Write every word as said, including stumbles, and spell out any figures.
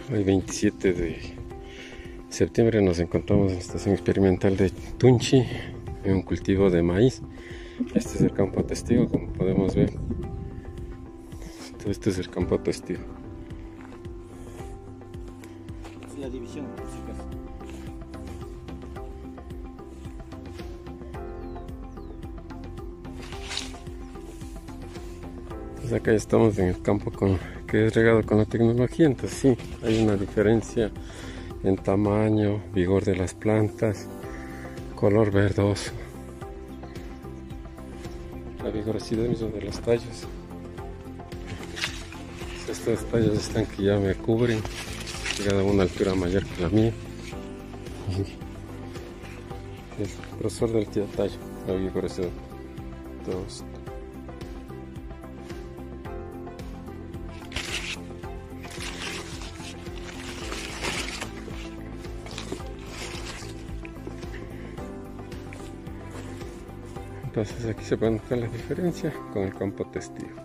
Hoy veintisiete de septiembre nos encontramos en la estación experimental de Tunchi, en un cultivo de maíz. Este es el campo testigo, como podemos ver. Todo este es el campo testigo. Es la división, por si acaso. Pues acá estamos en el campo con, que es regado con la tecnología, entonces sí, hay una diferencia en tamaño, vigor de las plantas, color verdoso, la vigorosidad misma de los tallos. Estos tallos están que ya me cubren, llegado a una altura mayor que la mía. El grosor del tallo, la vigorosidad. Todo esto. Entonces aquí se puede notar la diferencia con el campo testigo.